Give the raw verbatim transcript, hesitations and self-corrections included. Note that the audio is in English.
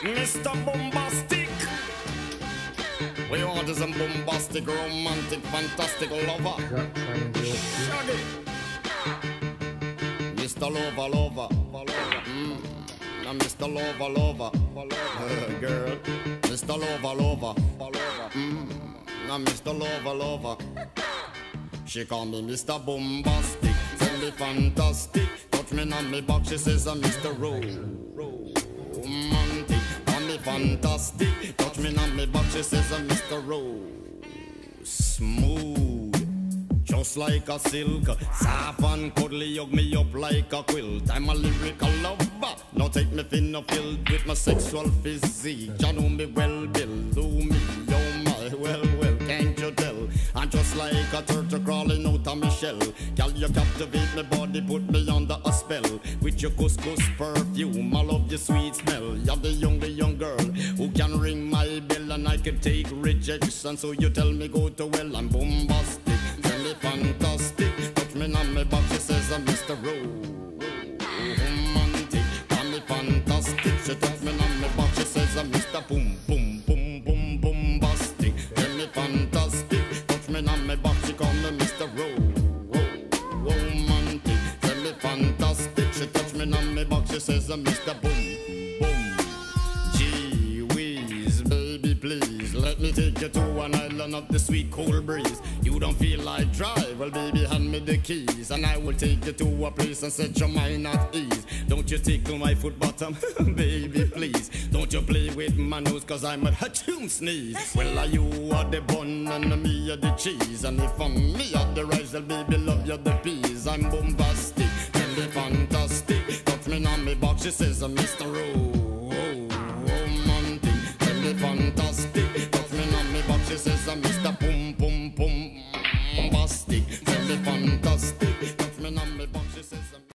Mister Bombastic. We want is a bombastic, romantic, fantastic lover. Shaggy. Mister Lover, lover. Mm. Now Mister Lover, lover. Uh, girl. Mister Lover, lover. Mm. Now Mister Lover, lover. She call me Mister Bombastic. Tell me fantastic. Touch me on me back. She says I'm Mister Romantic. Call me fantastic. Touch me on me back. She says I'm Mister Rose. Smooth. Just like a silk, soft and cuddly, hug me up like a quilt. I'm a lyrical lover, now take me thin or filled with my sexual physique. You know me well, Bill, do me, oh my, well, well, can't you tell? I'm just like a turtle crawling out of my shell. Girl, you captivate my body, put me under a spell. With your couscous perfume, I love your sweet smell. You're the young, the young girl who can ring my bell, and I can take rejection. So you tell me go to well, I'm bombastic. Fantastic, touch me on me back, she says I'm Mister Romantic. Call me fantastic, she touch me on me back, she says I'm Mister Boom, boom, boom, boom, bombastic. Tell me fantastic, touch me on me back, she call me Mister Romantic. Tell me fantastic, she touch me on me back, she says I'm Mister Boom, boom. Gee whiz, baby please, let me take you to an island of the sweet cool breeze. You don't feel like drive, well baby hand me the keys, and I will take you to a place and set your mind at ease. Don't you tickle my foot bottom, baby please. Don't you play with my nose, cause I'm a hatchoon sneeze. Well are you are the bun and me are the cheese, and if I'm me are the rice, well baby love you the peas. I'm bombastic, tell me fantastic. Touch me on me box, she says I'm Mister Romantic. Tell me fantastic, touch me on me box, she says I'm Mister Boom Boom Boom. Bombastic, tell me fantastic.